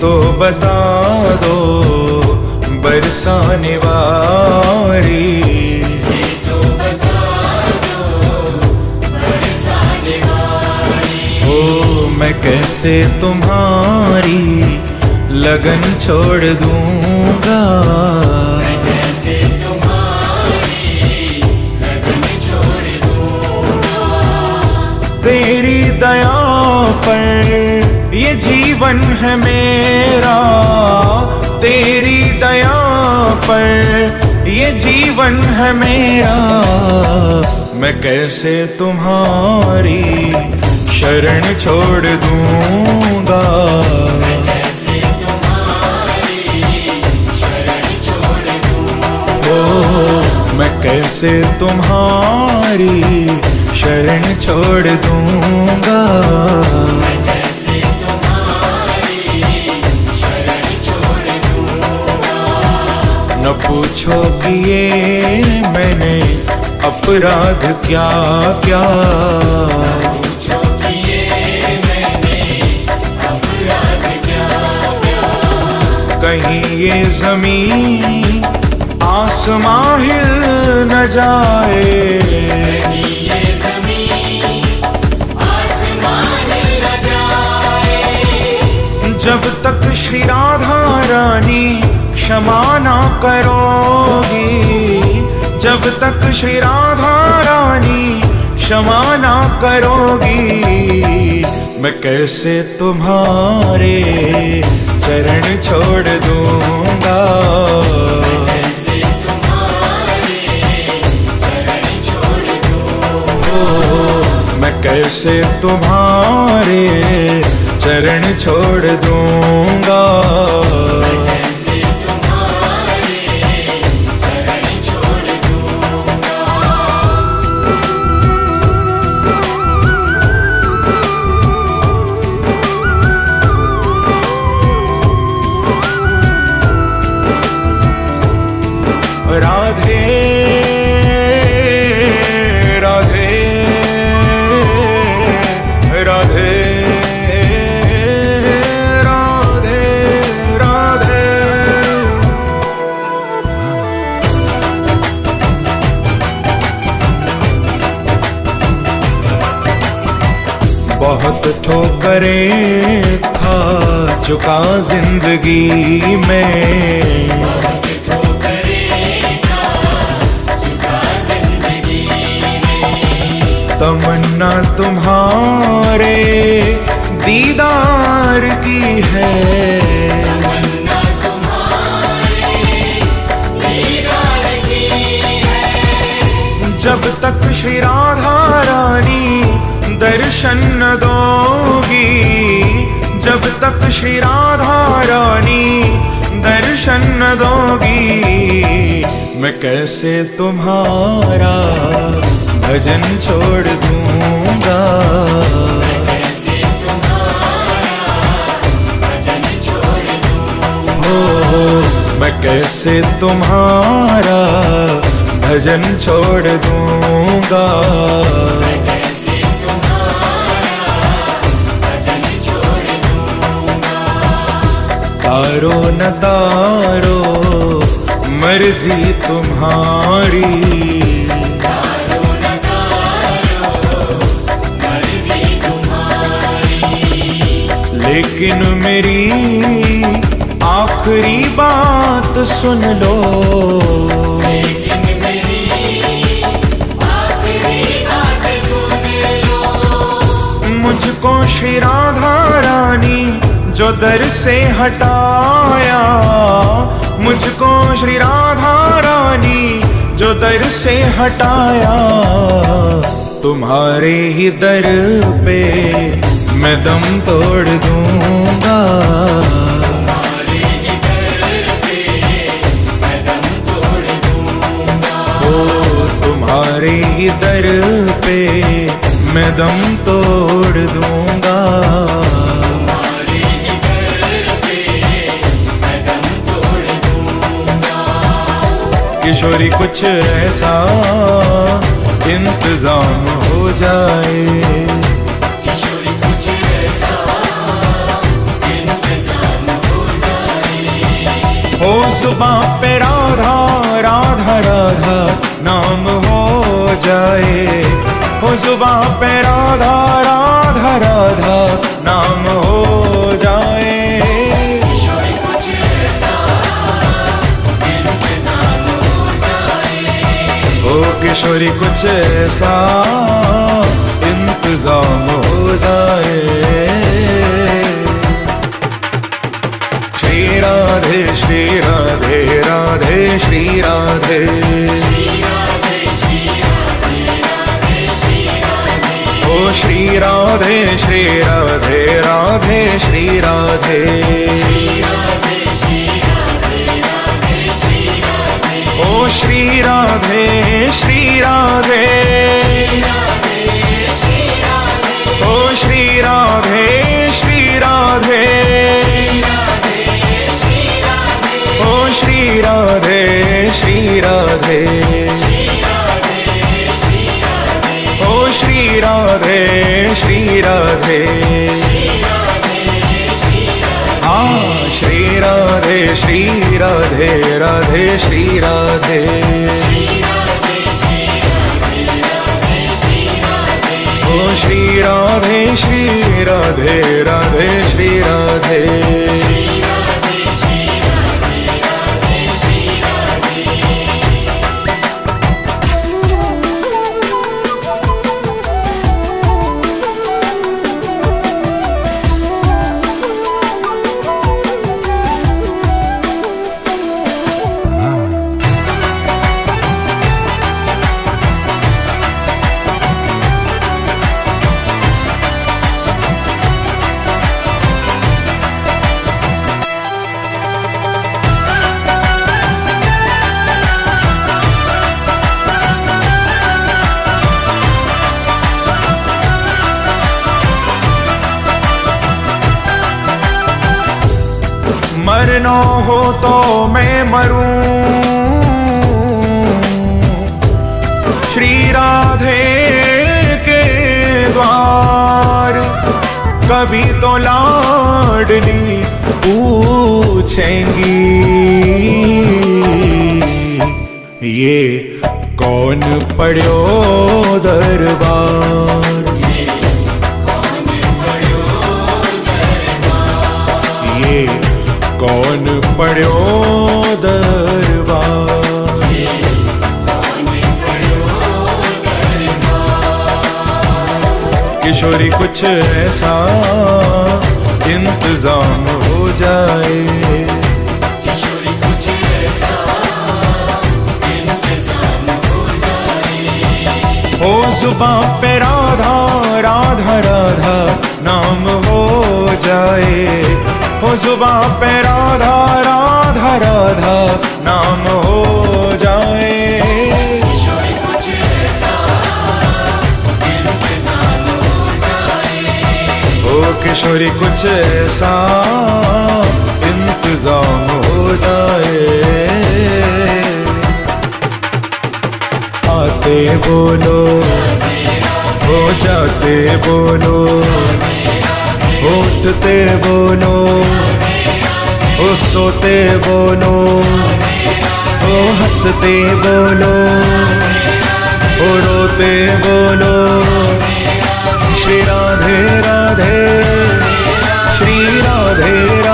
तो बता दो बरसाने वाली, ये तो बता दो बरसाने वाली। ओ मैं कैसे तुम्हारी लगन छोड़ दूंगा, मैं कैसे तुम्हारी लगन छोड़ दूंगा। तेरी दया पर ये जीवन है मेरा, तेरी दया पर ये जीवन है मेरा। मैं कैसे तुम्हारी शरण छोड़ दूंगा, मैं कैसे तुम्हारी शरण छोड़ दूंगा। ओ मैं कैसे तुम्हारी शरण छोड़ दूंगा। मैं कैसे तुम्हारी शरण छोड़ दूंगा। न पूछो कि ये मैंने अपराध क्या क्या, पूछो कि ये मैंने अपराध क्या क्या। कहीं ये जमीन आसमां हिल न जाए, ये ज़मीन आसमां हिल न जाए। जब तक श्री राधा रानी क्षमा ना करोगी, जब तक श्री राधा रानी क्षमा ना करोगी। मैं कैसे तुम्हारे चरण छोड़ दूंगा, कैसे तुम्हारे चरण छोड़ दूंगा। ओ मैं कैसे तुम्हारे चरण छोड़ दूंगा। कैसे तुम्हारे चरण छोड़ दूंगा। राधे राधे राधे राधे राधे। बहुत ठोकरें खा चुका जिंदगी में, तमन्ना तुम्हारे दीदार की है, तमन्ना तुम्हारे दीदार की है। जब तक श्री राधा रानी दर्शन न दोगी, जब तक श्री राधा रानी दर्शन न दोगी। मैं कैसे तुम्हारा भजन छोड़ दूंगा, कैसे तुम्हारा भजन छोड़ दूंगा। हो मैं कैसे तुम्हारा भजन छोड़ दूंगा। कैसे तुम्हारा भजन छोड़ दूंगा। तारो न तारो मर्जी तुम्हारी, तारो न तारो मर्जी तुम्हारी। लेकिन मेरी आखिरी बात सुन लो, लेकिन मेरी आखिरी बात सुन लो। मुझको श्री राधा रानी जो दर से हटाया, मुझको श्री राधा रानी जो दर से हटाया। तुम्हारे ही दर पे मैं दम तोड़ दूंगा, तुम्हारे ही दर पे मैं दम तोड़ दूंगा। ओ तुम्हारे ही दर पे मैं दम तोड़ दूंगा। तुम्हारे ही दर पे मैं दम तोड़ दूंगा। किशोरी कुछ ऐसा इंतजाम हो जाए, किशोरी कुछ ऐसा इंतजाम हो जुबां पे राधा राधा राधा नाम हो जाए, हो जुबां पे राधा राधा राधा नाम हो जाए। ओ किशोरी कुछ ऐसा इंतजाम हो जाए। श्री राधे श्री राधे राधे श्री राधे, ओ श्री राधे श्री राधे राधे श्री राधे, ओ श्री राधे श्री राधे, ओ श्री राधे श्री राधे, ओ श्री राधे श्री राधे, ओ श्री राधे श्री राधे, हाँ श्री राधे श्री राधे राधे श्री राधे, ओ श्री राधे श्री राधे राधे श्री राधे, मरना हो तो मैं मरूं श्री राधे के द्वार, कभी तो लाडली पूछेंगी ये कौन पढ़्यो दरबार, ये कौन पढ़्यो दरबार, किशोरी कुछ ऐसा इंतजाम हो जाए, किशोरी कुछ ऐसा इंतजाम हो जाए, हो जुबां पे राधा राधा राधा नाम हो जाए, हो जुबां पे राधा राधा राधा नाम हो जाए। किशोरी कुछ ऐसा इंतजाम हो जाए, ओ किशोरी कुछ ऐसा इंतजाम हो जाए। आते बोलो हो जाते बोलो, उठते बोलो ओ सोते बोलो, ओ हंसते बोलो ओ रोते बोलो, श्री राधे राधे श्री राधे राधे।